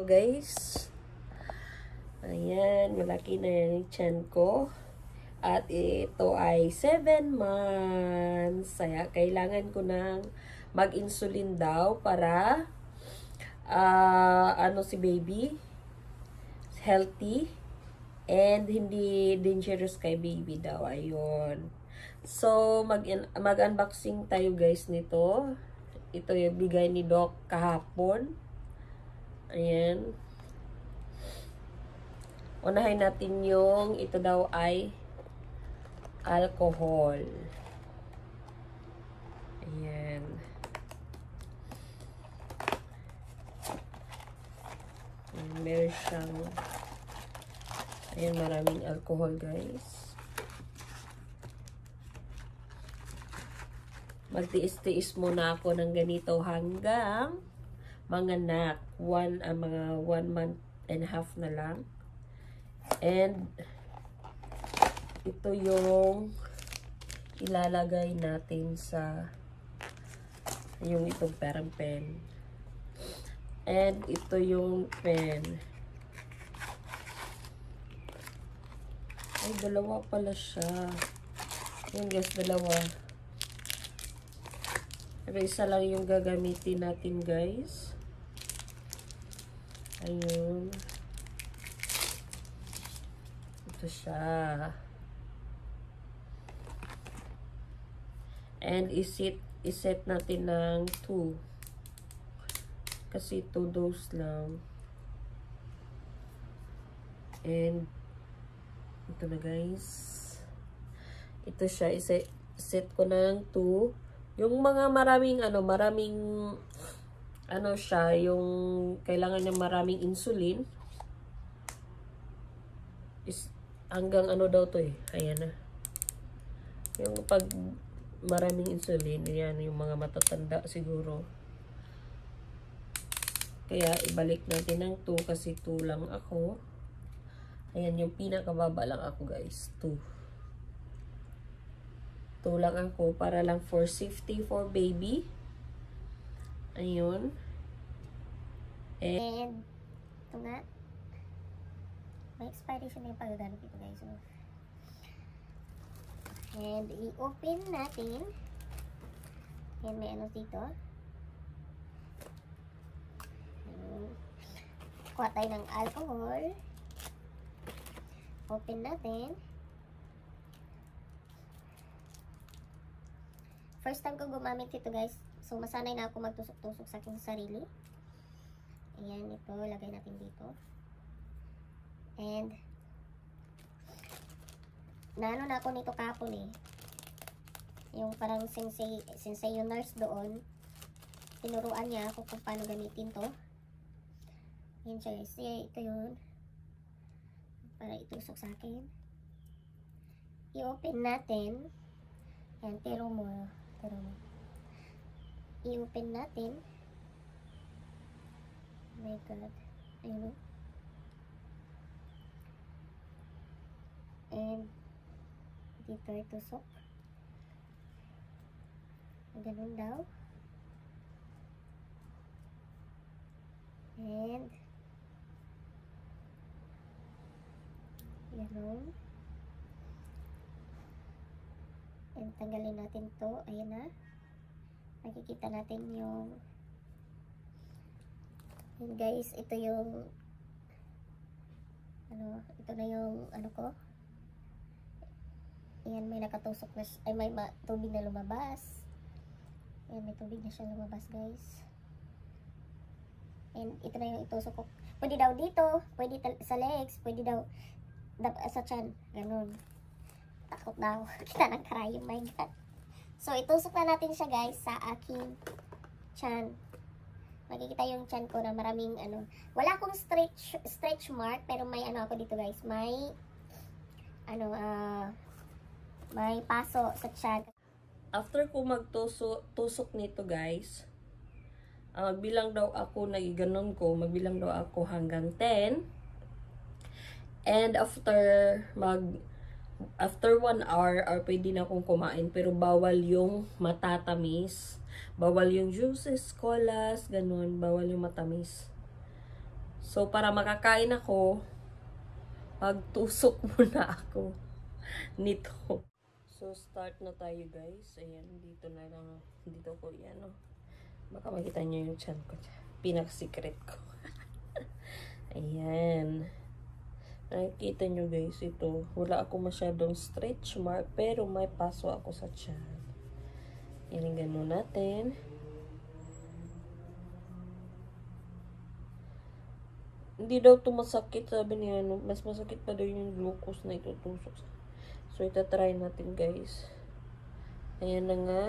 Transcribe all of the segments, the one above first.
guys. Ayan, malaki na yung tiyan ko. At ito ay 7 months. Kaya kailangan ko nang mag-insulin daw para si baby healthy and hindi dangerous kay baby daw. Ayun. So, mag-unboxing tayo guys nito. Ito yung bigay ni Doc kahapon. Ayan. Unahin natin yung ito daw ay alcohol. Ayan. Meron siyang ayan, maraming alcohol guys. Magtiis-tiis muna ako ng ganito hanggang mga 1 month and a half na lang. And ito yung ilalagay natin sa yung itong parang pen. And ito yung pen. Ay, dalawa pala siya. Yun guys, dalawa. Pero isa lang yung gagamitin natin guys. Ayun. Ito siya. And iset natin ng 2. Kasi 2 dose lang. And ito na guys. Ito siya. Iset ko ng 2. Yung mga maraming siya, yung kailangan ng maraming insulin is hanggang daw to eh. Ayan na. Yung pag maraming insulin, yan yung mga matatanda siguro. Kaya ibalik natin ng 2 kasi 2 lang ako. Ayan yung pinakababa lang ako guys. 2 lang ako para lang for safety for baby. Ayun. And ito nga. May expiration na yung pagagamit ito guys. So, and i-open natin. Yan, may dito. Kuha tayo ng alcohol. Open natin. First time ko gumamit ito guys. So, masanay na ako magtusok-tusok sa aking sarili. Ayan, ito. Lagay natin dito. And, naano na ako nito kapon eh. Yung parang sensei yung nurse doon. Tinuruan niya ako kung paano gamitin to. Ayan siya guys. Ito yun. Para itusok sa akin. I-open natin. Ayan, tiro mo. I-open natin. Oh my God. Ayun. And dito itusok. Ganun daw. And ganun. And tanggalin natin to. Ayan na. Makikita natin yung and guys, ito yung ito na yung ko. Ayan, may nakatusok na ay may tubig na lumabas. Ayan, may tubig na siya lumabas guys. And ito na yung itusok ko. Pwede daw dito, pwede sa legs, pwede daw sa tiyan. Ganun. Takot daw. Kita ng cry. Oh my God. So, itusok na natin siya guys sa aking tiyan. Makikita yung tiyan ko na maraming wala akong stretch mark, pero may ako dito guys. May may paso sa tiyan. After ko magtusok nito guys, magbilang daw ako, nagiganon ko, magbilang daw ako hanggang 10. And after 1 hour, or pwede na akong kumain, pero bawal yung matatamis. Bawal yung juices, colas, ganun. Bawal yung matamis. So, para makakain ako, magtusok muna ako nito. So, start na tayo guys. Ayan, dito na lang. Dito ko yan, no? Baka makita nyo yung chan ko. Pinak-secret ko. Ayan. Nakikita nyo guys, ito. Wala ako masyadong stretch mark, pero may paso ako sa chan. Yan, ganun natin. Hindi daw ito masakit, sabi niya, no? Mas masakit pa daw yung glucose na itutusok. So, itatry natin guys. Ayan na nga.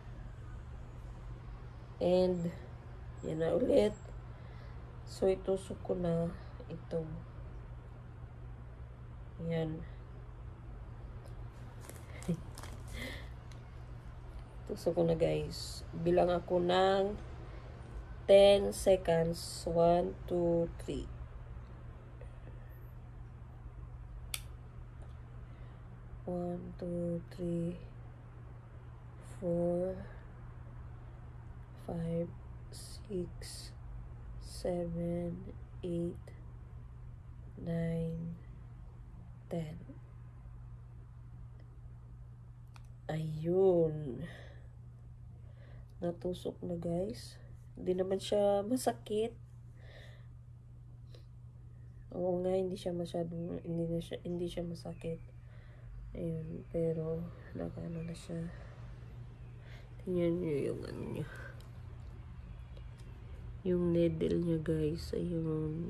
And, yan na ulit. So, itusok ko na ito. Ayan. Tusok ko na guys. Bilang ako ng 10 seconds. 1, 2, 3. 1, 2, 3, 4, 5, 6, 7, 8, 9, 10. Ayun. Natusok na guys. Hindi naman siya masakit. Oo nga, hindi siya masyadong, hindi siya masakit. Ayun, pero nakano na siya. Tingnan nyo yung ano niya. Yung needle niya guys. Ayun.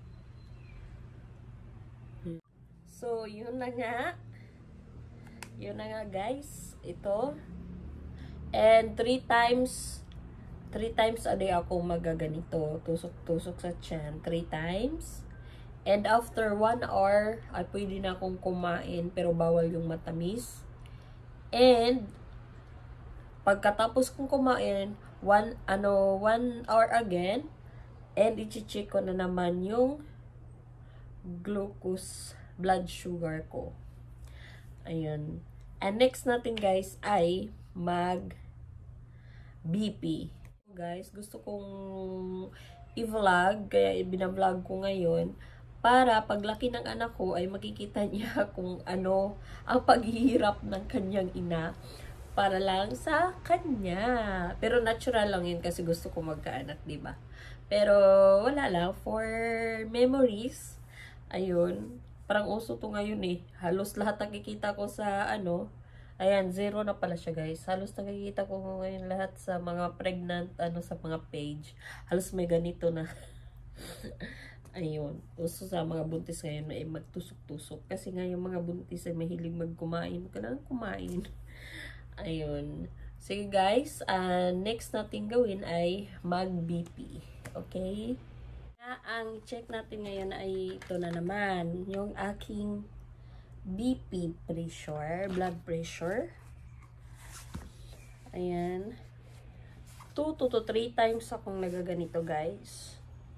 So, yun na nga. Yun na nga guys. Ito. And 3 times a day ako magaganito. Tusok-tusok sa tiyan. 3 times. And after 1 hour, ay pwede na akong kumain, pero bawal yung matamis. And, pagkatapos kong kumain, 1 hour again, and i-check ko na naman yung glucose, blood sugar ko. Ayun. And next natin guys ay mag-BP. Guys, gusto kong i-vlog, kaya ibina-vlog ko ngayon, para paglaki ng anak ko ay makikita niya kung ano ang paghihirap ng kanyang ina para lang sa kanya. Pero natural lang yun kasi gusto ko magkaanak, diba? Pero wala lang, for memories, ayun, parang uso to ngayon eh. Halos lahat nakikita ko sa ayan, 0 na pala siya guys. Halos nakikita ko ngayon lahat sa mga pregnant, sa mga page. Halos may ganito na. Ayun. Uso sa mga buntis ngayon ay magtusok-tusok. Kasi nga yung mga buntis ay mahilig magkumain. Kailangan kumain. Ayun. Sige guys, next natin gawin ay mag-BP. Okay? Ang check natin ngayon ay ito na naman. Yung aking BP pressure, blood pressure. Ayan. 2 to 3 times akong nagaganito guys.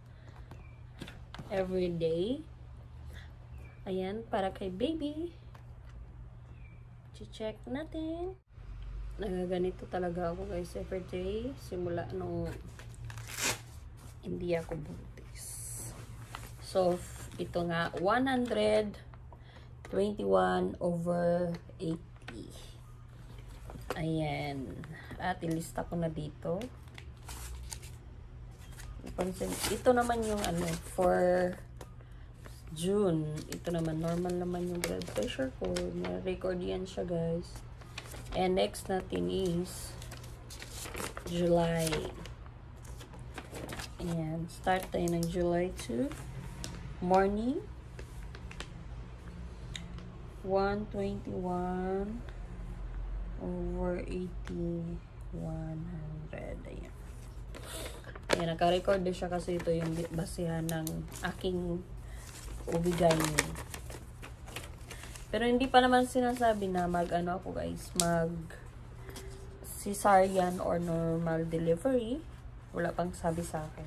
Every day. Ayan, para kay baby. Check natin. Nagaganito talaga ako guys every day. Simula nung hindi ako buntis. So, ito nga, 121/80. Ayan. At ilista ko na dito. Ito naman yung for June. Ito naman, normal naman yung blood pressure ko. Na-record yan siya guys. And next natin is July. Ayan. Start tayo ng July 2. Morning. 121/80. 100. Ayan. Ayan, naka-record din siya kasi ito yung basihan ng aking OB-GYN. Pero hindi pa naman sinasabi na ako guys, cesarean or normal delivery. Wala pang sabi sa akin.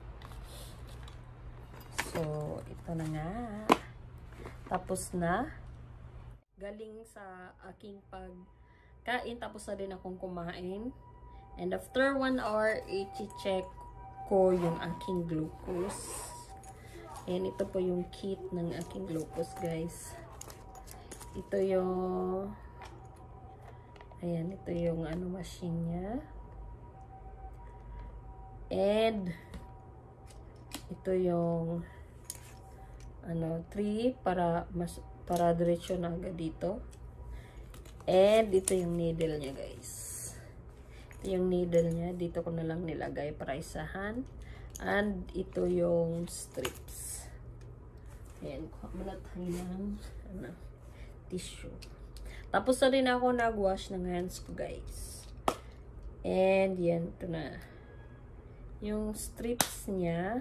So, ito na nga. Tapos na. Galing sa aking pagkain, tapos na din akong kumain. And after 1 hour, i-check ko yung aking glucose. And ito po yung kit ng aking Glocos, guys. Ito yung ayan, ito yung ano machine niya. And ito yung ano 3 para diretso na agad dito. And ito yung needle niya, guys. Ito yung needle niya. Dito ko na lang nilagay para isahan. And ito yung strips. Ayan, kuha muna tayo ng ano, tissue. Tapos na rin ako nag-wash ng hands ko, guys. And yan, ito na. Yung strips niya,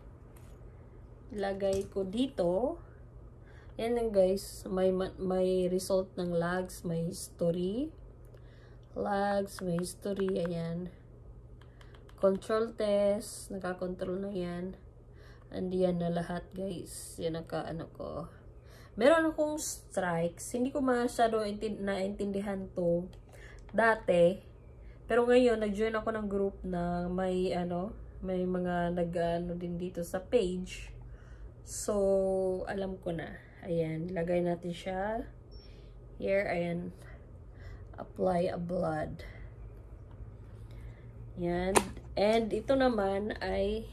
ilagay ko dito. Yan lang, guys. May result ng logs, may history. Logs, may history. Ayan. Control test. Nakakontrol na yan. And yan na lahat, guys. Yan naka-ano ko. Meron akong strikes. Hindi ko masyado naintindihan to dati. Pero ngayon, nag-join ako ng group na may mga nag-ano din dito sa page. So, alam ko na. Ayan, lagay natin siya. Here, ayan. Apply a blood. Yan. And ito naman ay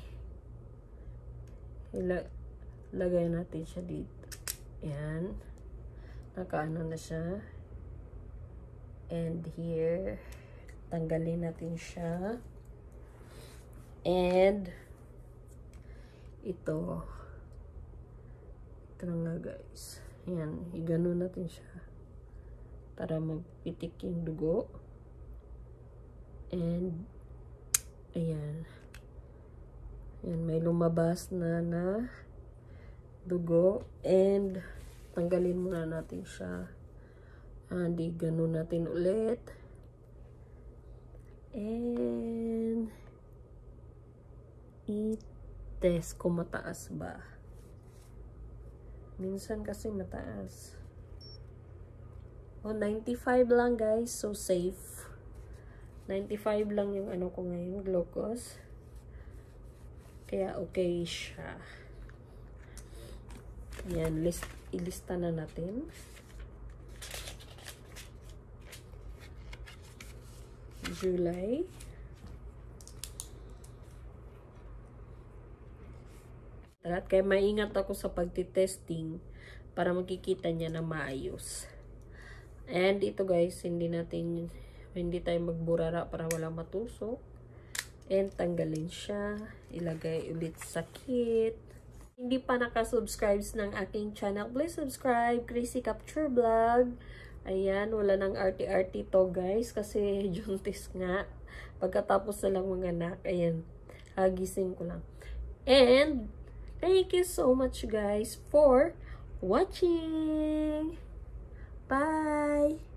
lagay natin siya dito. Ayan. Nakaano na siya. And here, tanggalin natin siya. And ito. Ito na nga, guys. Ayan. Igano natin siya. Para magpitik yung dugo. And ayan. Ayan. May lumabas na dugo. And tanggalin muna natin siya. And igano natin ulit. And i-test kung mataas ba. Minsan kasi mataas. Oh, 95 lang, guys. So safe. 95 lang yung ano ko ngayon, Glocos. Kaya okay siya. Yan, ilista na natin. July. At kaya maingat ako sa pagtitesting para makikita niya na maayos. And ito, guys, hindi tayo magburara para wala matusok. And tanggalin siya. Ilagay ulit sa kit. Hindi pa nakasubscribe ng aking channel, please subscribe. Crazy Capture Vlog. Ayan, wala nang arty-arty to, guys. Kasi juntis nga. Pagkatapos na lang mga anak. Ayan, hagising ko lang. And thank you so much, guys, for watching. Bye!